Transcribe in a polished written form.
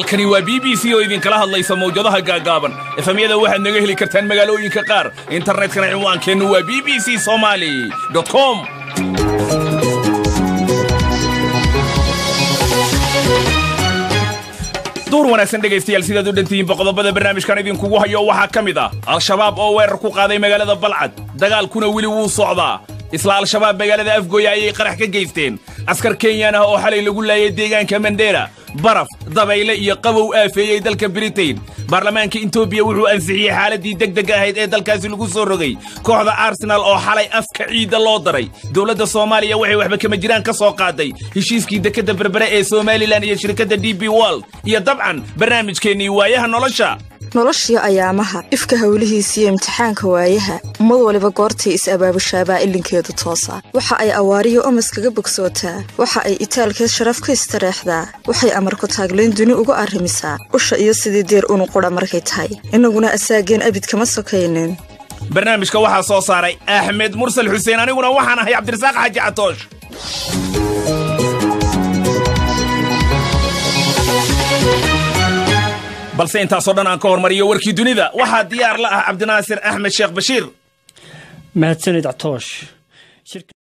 halkani waa BBC oo idin kala hadlaysa mowjadaha gaagaaban efamiyada waxaad naga heli kartaan magaalooyinka qaar internetkana cinwaankeenu waa bbcsomali.com دور wanaagsan dhageystayaal sidaad u dhantiin qodobada barnaamijkan idin kugu hayo waxa kamid ah al-shabaab oo weerar ku qaaday magaalada Balcad dagaalkuna wili wuu socdaa isla al-shabaab magaalada Afgoy ayay qarax ka geysteen askar Kenyan ah oo xalay lagu laayay deegaanka Mandera baraf dabayle iyo qabow aafeeyay dalka Britain baarlamaanka Itoobiya wuxuu ansixiyay xaaladii degdeg ahayd ee dalkaasi lagu soo rogay kooxda Arsenal oo xalay afka ciida loo daray dawladda Soomaaliya waxay waxba kama jiraan ka soo qaaday heshiiskii dekada berbera ee Somaliland iyo shirkadda DP World iyo dabcan barnaamijkeeni waayaha nolosha ayaamaha ifka hawlihiisa imtixaanka waayaha umad waliba goortay is abaabushaaba ilinkeedu toosa waxa ay awaariyo omas kaga bogsootaa waxa ay itaalkeed sharaf ka istareexdaa waxay amar ku taagleen duni ugu arrimisaa usha iyo sidii deer unu qura markay tahay inaguna asaageen abid kama sokaynin barnaamijka waxa soo saaray Ahmed Mursal Hussein aniguna waxaan ahay Cabdirasaaq Xaaji Catoosh balse intaasoo dhan aan ka hormariyo warkii dunida waxaa diyaar la ah Cabdinaasir Axmed Sheekh Bashiir mahadsanid Catoosh